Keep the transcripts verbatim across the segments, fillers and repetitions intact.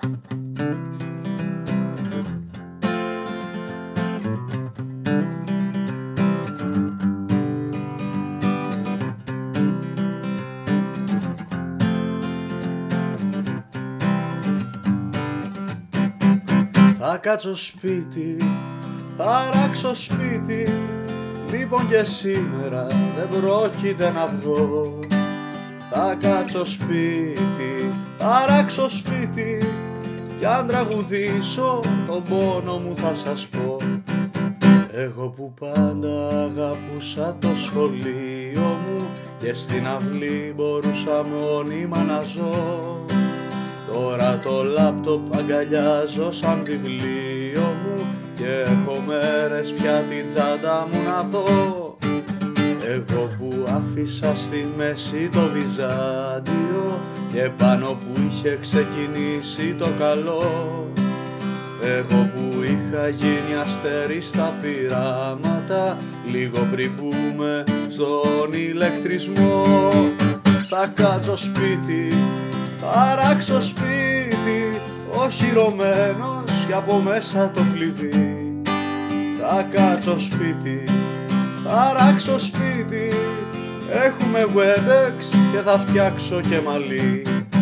Θα κάτσω σπίτι, θα ράξω σπίτι, λοιπόν και σήμερα δεν πρόκειται να βγω. Θα κάτσω σπίτι, θα ράξω σπίτι, κι αν τραγουδήσω τον πόνο μου θα σας πω. Εγώ που πάντα αγαπούσα το σχολείο μου και στην αυλή μπορούσα μόνιμα να ζω, τώρα το λάπτοπ αγκαλιάζω σαν βιβλίο μου και έχω μέρες πια την τσάντα μου να δω. Εγώ που άφησα στη μέση το Βυζάντιο και πάνω που είχε ξεκινήσει το καλό, εγώ που είχα γίνει αστέρι στα πειράματα λίγο πριν μπούμε στον ηλεκτρισμό. Θα κάτσω σπίτι, θα ράξω σπίτι, οχυρωμένος κι από μέσα το κλειδί. Θα κάτσω σπίτι, θα ράξω σπίτι, έχουμε Webex και θα φτιάξω και μαλλί.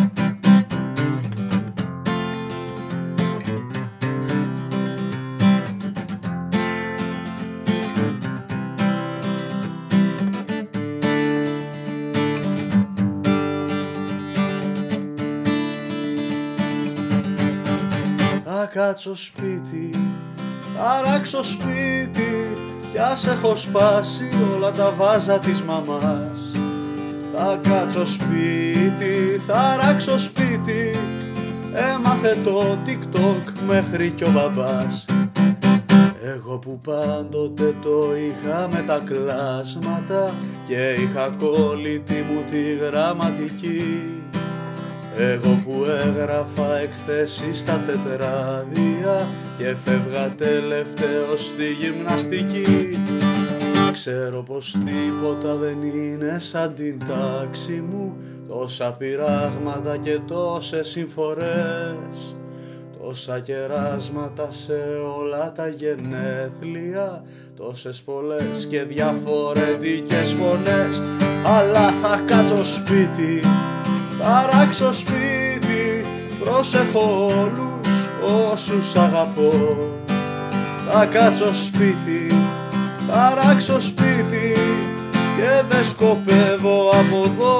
Θα κάτσω σπίτι, θα ράξω σπίτι, κι ας έχω σπάσει όλα τα βάζα της μαμάς. Θα κάτσω σπίτι, θα ράξω σπίτι, έμαθε το TikTok μέχρι κι ο μπαμπάς. Εγώ που πάντοτε το είχα με τα κλάσματα και είχα κόλλητη μου τη γραμματική, εγώ που έγραφα εκθέσεις στα τετράδια και φεύγα τελευταίος στη γυμναστική, ξέρω πως τίποτα δεν είναι σαν την τάξη μου, τόσα πειράγματα και τόσες συμφορές, τόσα κεράσματα σε όλα τα γενέθλια, τόσες πολλές και διαφορετικές φωνές. Αλλά θα κάτσω σπίτι, θα ράξω σπίτι, πρόσεχω όλους όσους αγαπώ. Θα κάτσω σπίτι, θα ράξω σπίτι και δεν σκοπεύω από εδώ